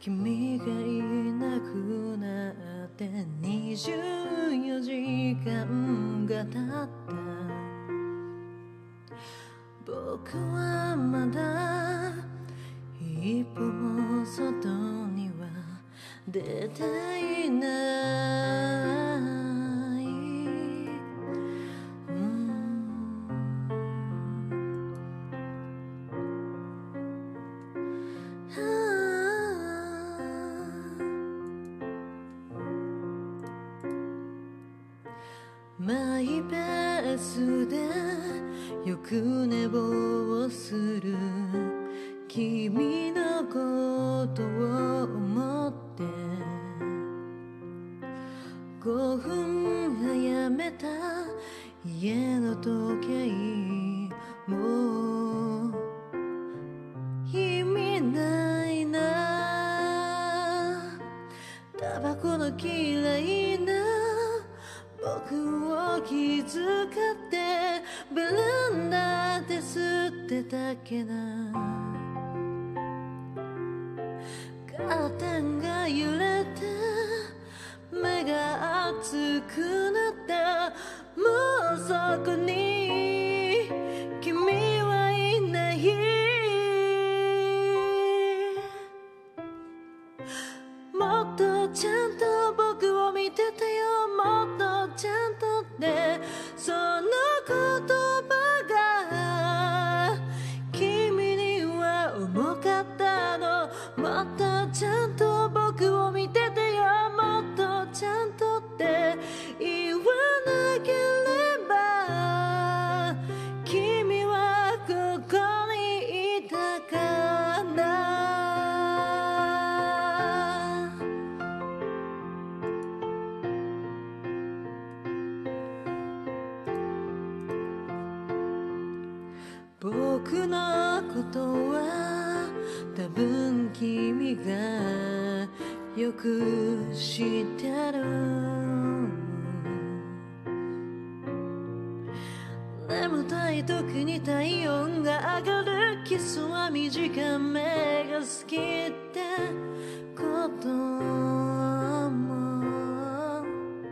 君がいなくなって24時間が経った僕はまだ一歩も外には出ていないマイペースでよく寝坊する君のことを思って5分早めた家の時計もう意味ないなタバコの嫌いな僕を気遣ってベランダで吸ってたけなカーテンが揺れて目が熱くなったもうそこに君はいないもっとちゃんと僕を見ててよもっとちゃんとってその言葉が君には重かったのもっとちゃんと僕を見ててよもっとちゃんとって言わなければ君はここにいたかな僕のことは多分君がよく知ってる眠たい時に体温が上がるキスは短めが好きってことも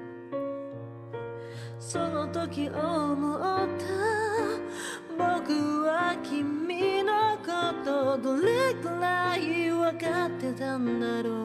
その時思った僕は君のことどれくらい分かってたんだろ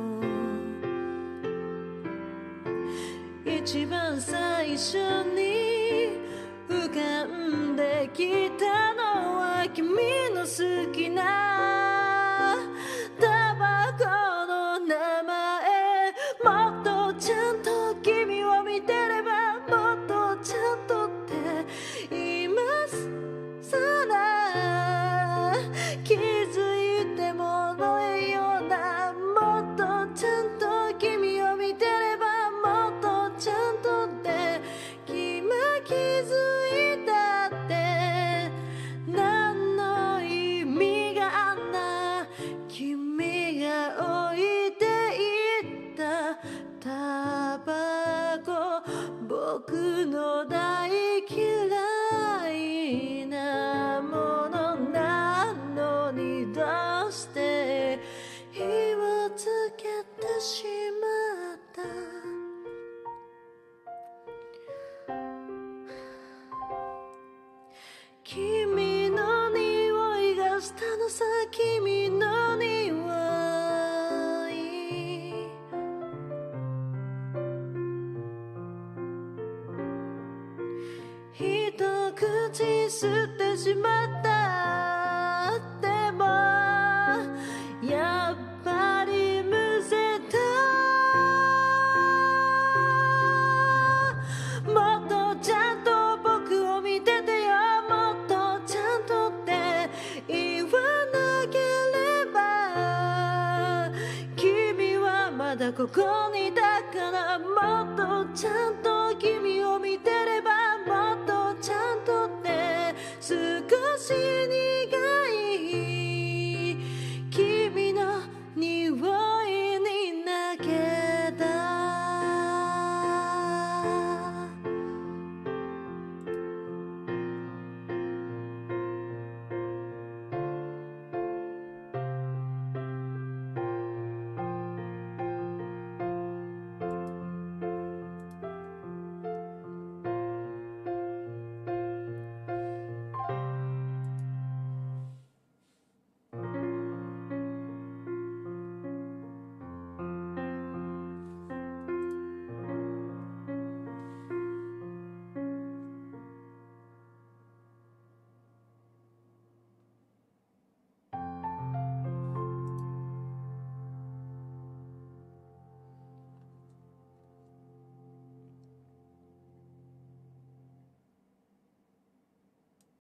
う一番最初に浮かんできたのは君の好きなタバコの名前もっとちゃんと君を見てればもっとちゃんとって言いますさら気づいてものえようなもっとちゃんと君を見てればもっとちゃんとって今気づいたって何の意味があんな君が置いていったタバコ僕の大嫌いなものなのにどうして火をつけてしまった君の匂いがしたのさ君の匂い一口吸ってしまったでもやっぱりむせたもっとちゃんと僕を見ててよもっとちゃんとって言わなければ君はまだここにいたからもっとちゃんと君を見てればもっとちゃんとって少し苦い